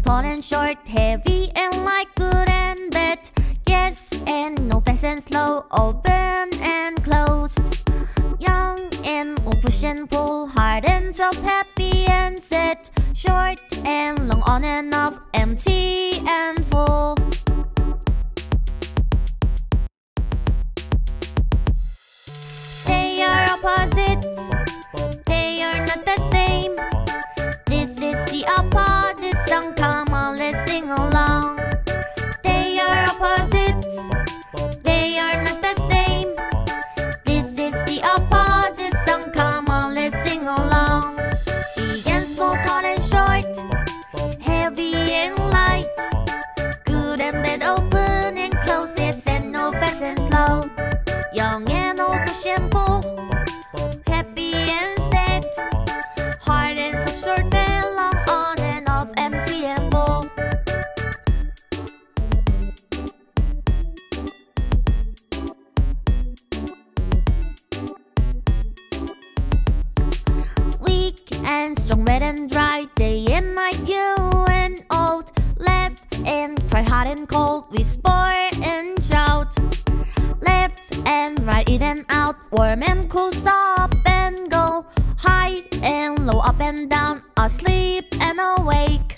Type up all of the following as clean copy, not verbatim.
tall and short, heavy and light, good and bad. Yes and no, fast and slow, open and closed. Young and old, push and pull, hard and soft, happy and sad. Short and long, on and off, empty and full. They are opposites, they are not the same. This is the opposite song, come on, let's sing along. They are opposites, they are not the same. This is the opposite song, come on, let's sing along. Big and small, tall and short, heavy and light, good and bad, open and close, yes and no, fast and slow. Young and old, push and pull, happy and sad, hard and soft, short and long, on and off, empty and full. Weak and strong, wet and dry, day and night, young and old, laugh and cry, hot and cold, whisper and shout. Left and right, in and out, warm and cool, stop and go, high and low, up and down, asleep and awake.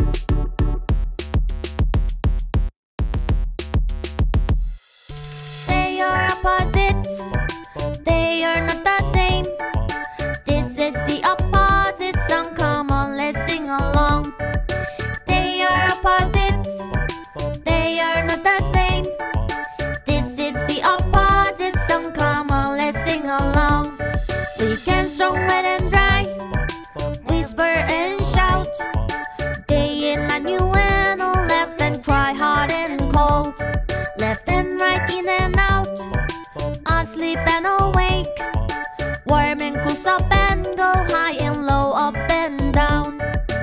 They are opposites, they are not the same. This is the opposite song, come on, let's sing along. They are opposites, they are not the same. This is the opposite song, come on, let's sing along. Weak and strong, wet and dry, whisper and shout. Day and night, new and old, laugh and cry, hot and cold. Left and right, in and out, asleep and awake. Warm and cool, stop and go, high and low, up and down.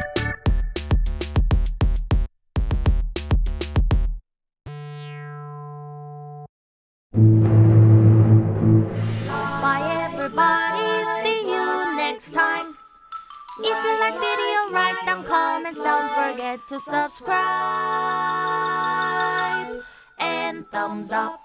Bye everybody, see you next time. If you like video, write down comments, don't forget to subscribe and thumbs up.